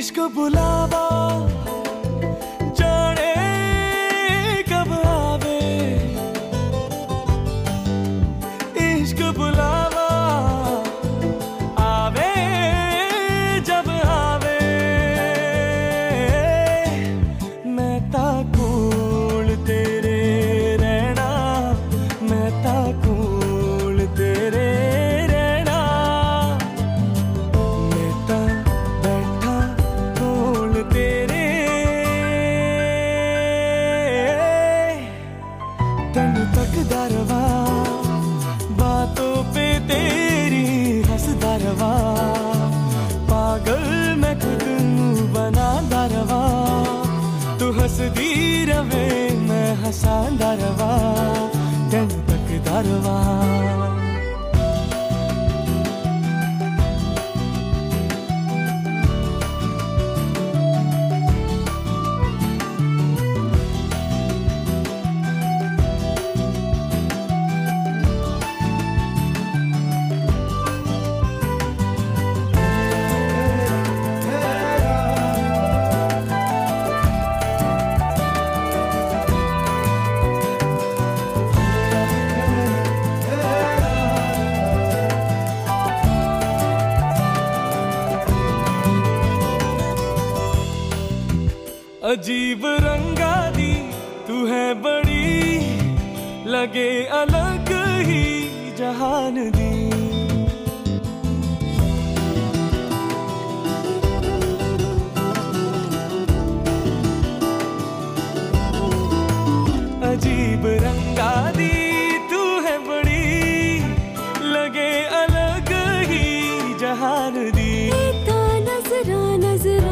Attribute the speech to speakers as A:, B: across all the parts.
A: इश्क बुलावा जाने कब आवे, इश्क बुलावा आवे जब आवे। मैं ताकोल तेरे रहना, मैं ताकोल तेरे रहना, मैं ता बैठा कोल तेरे। तेनू तकदा रवा बातों पे तेरी हंसदा रवा, पागल मैं खुद नू बनांदा रवा। तू हंसदी रवे मैं हंसांदा रवा, तेनू तकदा रवा। अजीब रंगा दी तू है बड़ी, लगे अलग ही जहान दी। अजीब रंगा दी तू है बड़ी, लगे अलग ही जहान दी।
B: नजरा नजरा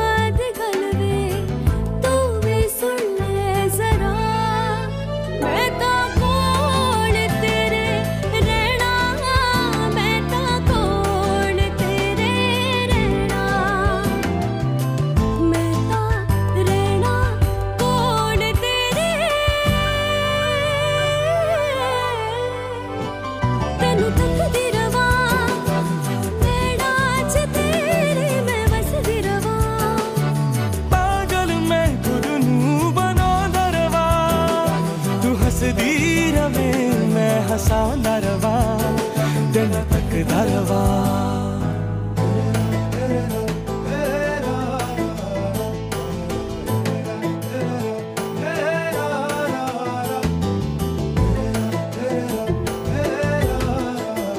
A: हंसदी रवे मैं हंसांदा रवा, दिल तकदा रवा।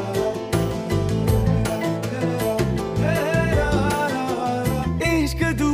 A: इश्क